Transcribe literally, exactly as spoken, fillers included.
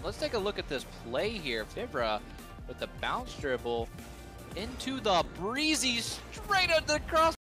let's take a look at this play here. Fivra with the bounce dribble into the breezy straight at the cross.